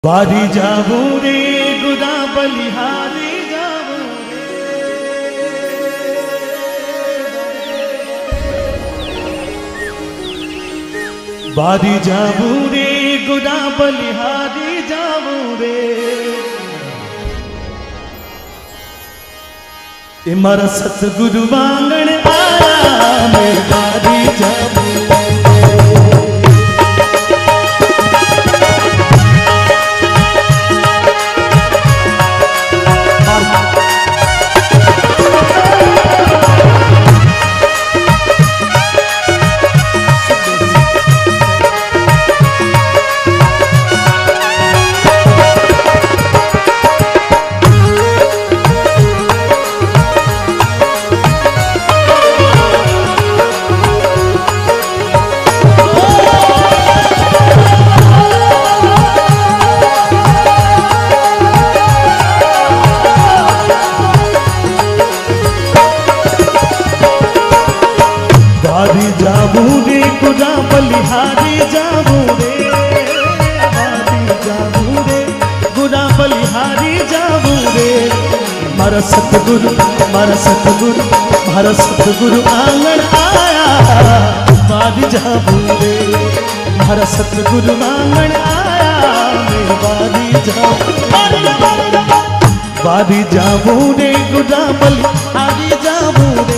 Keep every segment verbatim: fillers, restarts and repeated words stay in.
बारी जाबू रे गुदा बलिहारी जाबू रे बारी जाबू रे गुदा बलिहारी जाबू रे ए मारा सतगुरु वांगण आया मैं बारी जाबू जाबू रे गुदा बलिहारी जाबू रे बारी जाबू रे गुदा बलिहारी जाबू रे मारा सतगुरु मारा सतगुरु मारा सतगुरु आंगन आया बारी जाबू रे मारा सतगुरु आंगन आया मैं बारी जाबू बारी जाबू रे गुदा बलिहारी जाबू रे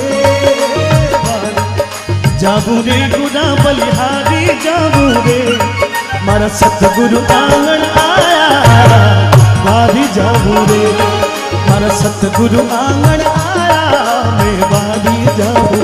जाबू रे गुदा बलिहारी जाबू रे मारा सतगुरु आंगन आया बारी जाबू रे मारा सतगुरु आंगन आया मैं बारी जाबू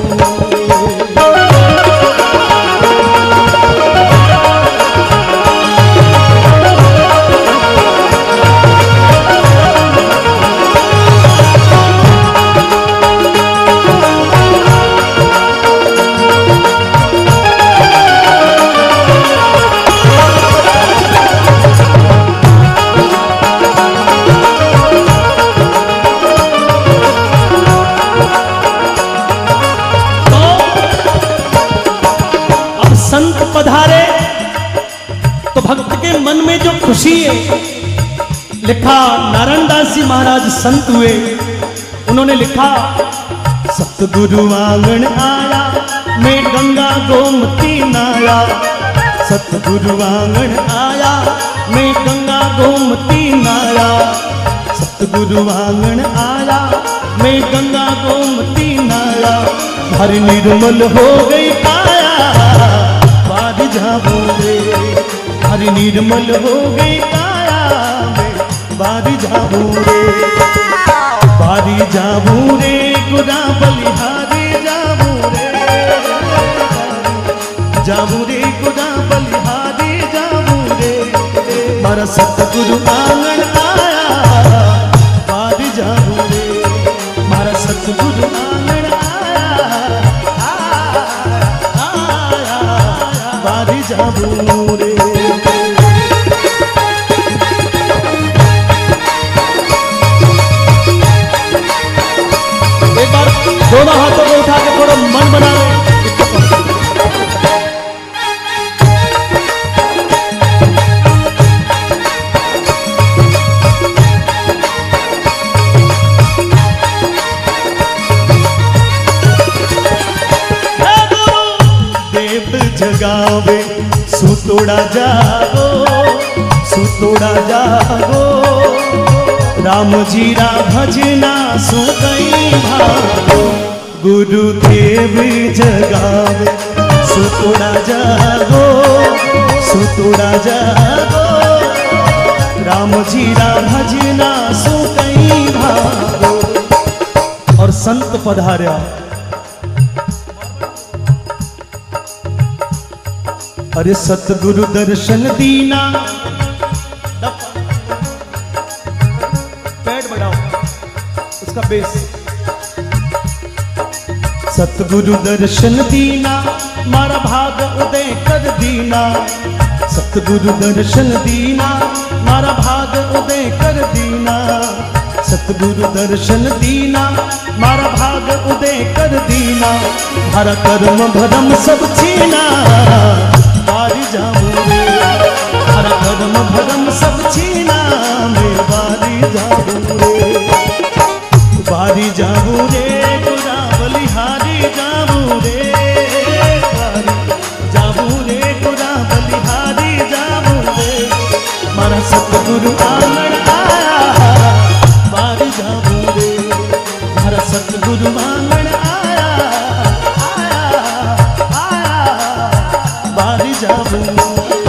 संत पधारे तो भक्त के मन में जो खुशी है, लिखा नारायण दास जी महाराज संत हुए, उन्होंने लिखा सतगुरु आंगन आया मैं गंगा गोमती नाया सतगुरु आंगन आया मैं गंगा गोमती नाया सतगुरु आंगन आया मैं गंगा गोमती नाया हरि निर्मल हो गई काया बारी जाबू रे हरि निर्मल हो गई काया में बारी जाबू रे बारी जाबू रे गुदा बलिहारी जाबू रे जाबू रे गुदा बलिहारी जाबू रे मारा सतगुरु आंगन आया बारी जाबू रे मारा सतगुरु आंगन बारी जाबू रे एक बार दोनों हाथों को उठा के थोड़ा मन बना ले जगावे सुतोड़ा जागो सुतोड़ा जागो राम जीरा भजना सु कई भागो गुरुदेव जगावे सुतोड़ा जागो सुतोड़ा जागो राम जीरा भजना सु कई भागो और संत पधार्या अरे सतगुरु दर्शन दीना पैड बढ़ाओ उसका बेस सतगुरु दर्शन दीना मारा भाग उदय कर दीना सतगुरु दर्शन दीना मारा भाग उदय कर दीना सतगुरु दर्शन दीना मारा भाग उदय कर दीना हर कर्म भरम सब छीना बारी जाबू रे हर कर्म भरम सब छीना जाऊं।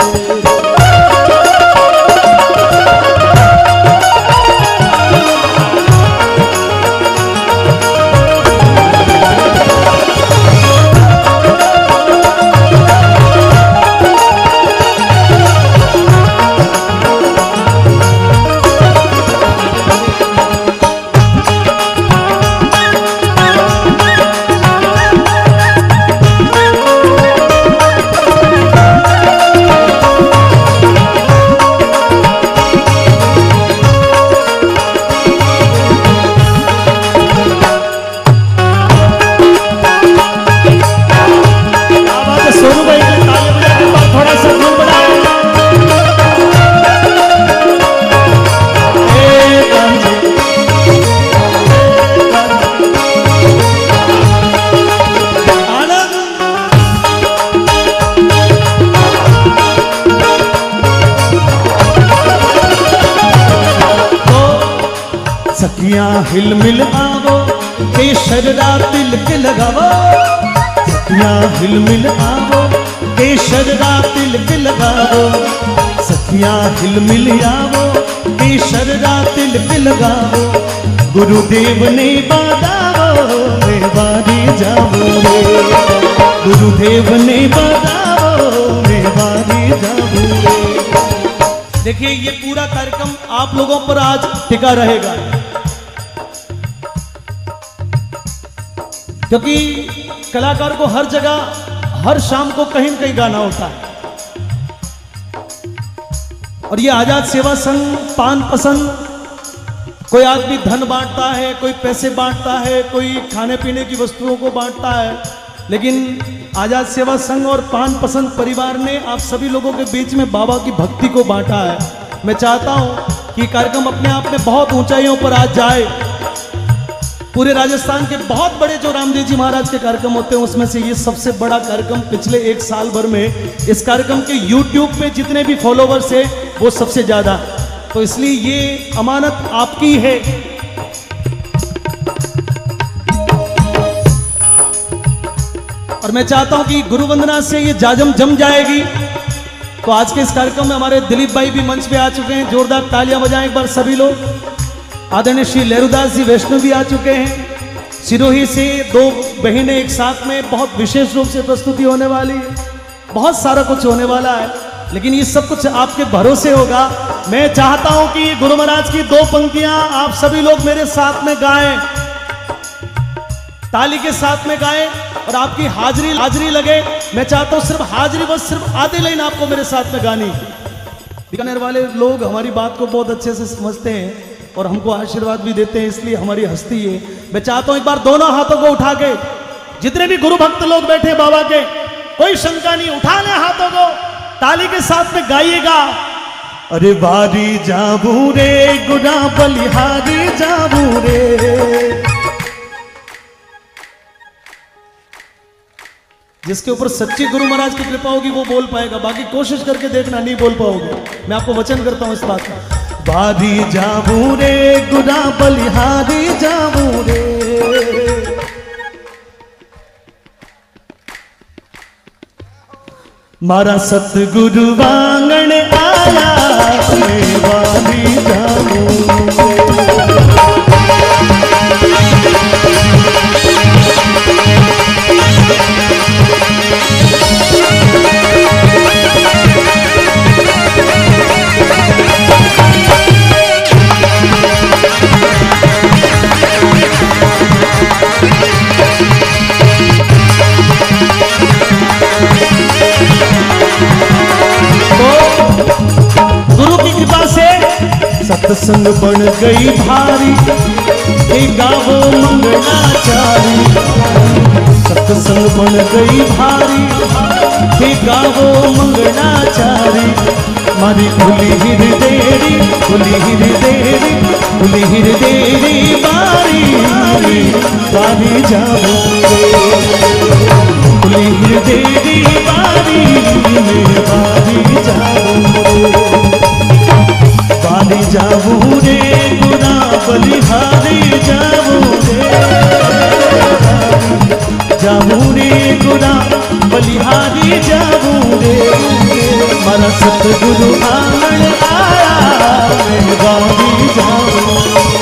सखियां हिल मिल आवो केशरदा तिलक लगावो। सखियां हिल मिल आवो केशरदा तिलक लगावो। सखियां हिल मिल आवो केशरदा तिलक लगावो। गुरुदेव ने बाधावो मैं बारी जाऊं रे। गुरुदेव ने बाधावो मैं बारी जाऊं रे। देखिए ये पूरा कार्यक्रम आप लोगों पर आज टिका रहेगा, क्योंकि कलाकार को हर जगह हर शाम को कहीं न कहीं गाना होता है। और ये आजाद सेवा संघ पान पसंद, कोई आदमी धन बांटता है, कोई पैसे बांटता है, कोई खाने पीने की वस्तुओं को बांटता है, लेकिन आजाद सेवा संघ और पान पसंद परिवार ने आप सभी लोगों के बीच में बाबा की भक्ति को बांटा है। मैं चाहता हूं कि कार्यक्रम अपने आप में बहुत ऊंचाइयों पर आज जाए। पूरे राजस्थान के बहुत बड़े जो रामदेव जी महाराज के कार्यक्रम होते हैं उसमें से ये सबसे बड़ा कार्यक्रम पिछले एक साल भर में इस कार्यक्रम के यूट्यूब पे जितने भी फॉलोवर्स है वो सबसे ज्यादा। तो इसलिए ये अमानत आपकी है। और मैं चाहता हूं कि गुरु वंदना से ये जाजम जम जाएगी। तो आज के इस कार्यक्रम में हमारे दिलीप भाई भी मंच पे आ चुके हैं, जोरदार तालियां बजाएं एक बार सभी लोग। आदरणीय श्री लहरुदास जी वैष्णव भी आ चुके हैं। सिरोही से दो बहनें एक साथ में बहुत विशेष रूप से प्रस्तुति होने वाली है। बहुत सारा कुछ होने वाला है, लेकिन ये सब कुछ आपके भरोसे होगा। मैं चाहता हूं कि गुरु महाराज की दो पंक्तियां आप सभी लोग मेरे साथ में गाएं, ताली के साथ में गाएं और आपकी हाजिरी हाजिरी लगे। मैं चाहता हूं सिर्फ हाजिरी, बस सिर्फ आधी लाइन आपको मेरे साथ में गानी। बीकानेर वाले लोग हमारी बात को बहुत अच्छे से समझते हैं और हमको आशीर्वाद भी देते हैं, इसलिए हमारी हस्ती है। मैं चाहता हूं एक बार दोनों हाथों को उठा के जितने भी गुरु भक्त लोग बैठे बाबा के, कोई शंका नहीं, उठा ले हाथों को, ताली के साथ में गाइएगा। अरे बारी जाबू रे गुना बलिहारी जाबू रे। जिसके ऊपर सच्ची गुरु महाराज की कृपा होगी वो बोल पाएगा, बाकी कोशिश करके देखना नहीं बोल पाओगे। मैं आपको वचन करता हूं इस बात का। बारी जाबू रे गुना बलिहारी जाबू रे। मारा सतगुरु वांगण आया मैं बारी जाबू। सत्संग बन गई भारी हे गावो मंगलाचारी। सत्संग बन गई भारी हे गावो मंगलाचारी। मारी खुली हृदयरी खुली हृदयरी खुली हृदयरी बारी बारी जाओ खुली हृदयरी बारी बारी जाओ। बारी जाऊं रे गुना बलिहारी जाऊं रे। जाऊं रे गुना बलिहारी बारी जाऊं रे मारा सतगुरु आंगण आया मैं बारी जाऊं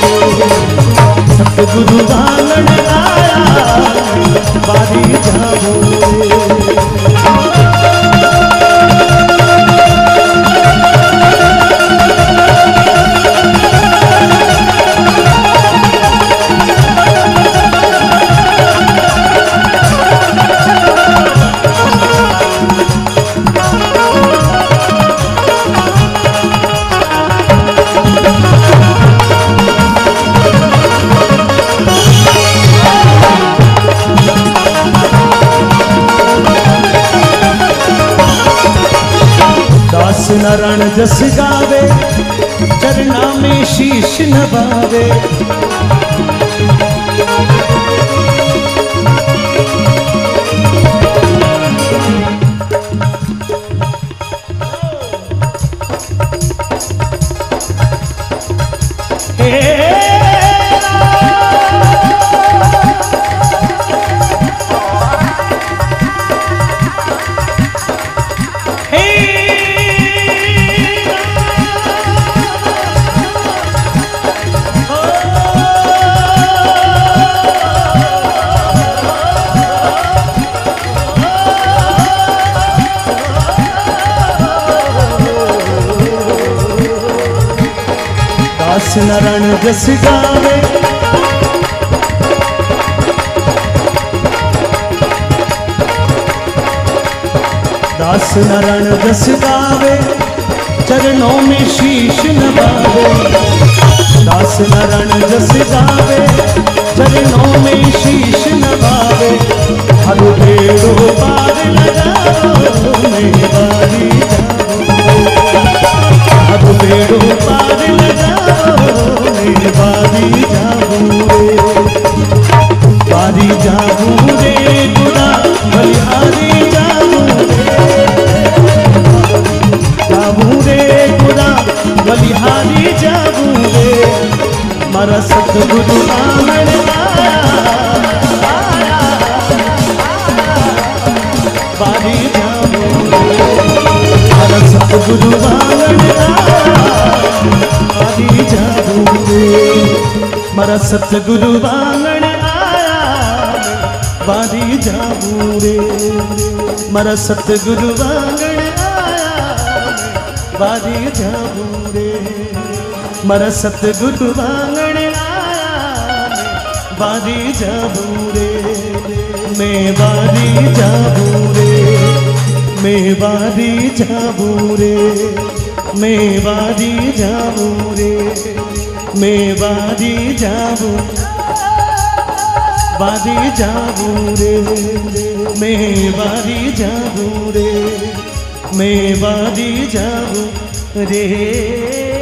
सतगुरु आंगण आया बारी जाऊं रे नारायण जस गावे चरना में शीश नवावे नारायण जस गावे दास नारायण जस गावे चरणों में शीश नवावे दास नारायण जस गावे चरणों में शीश नवावे हर बेड़ो पार लगाओ मैं बारी अब बेड़ो पार लगाओ मैं बारी जाऊं रे बारी जाऊं रे गुना बलिहारी जाऊं रे जाऊं रे गुना बलिहारी जाऊं रे मारा सतगुरु आंगण आया बारी जाऊं रे सतगुरु आंगण बारी जाऊं रे मारा सतगुरु आंगण आया बारी जाऊं रे मारा सतगुरु आंगण आया बारी जाऊं रे मारा सतगुरु आंगण आया बारी जाऊं रे मैं बारी जाऊं रे मैं बारी जाऊं रे मैं बारी जाऊं रे मैं बारी जाऊं बारी जाऊं रे मैं बारी जाऊं रे मैं बारी जाऊं रे।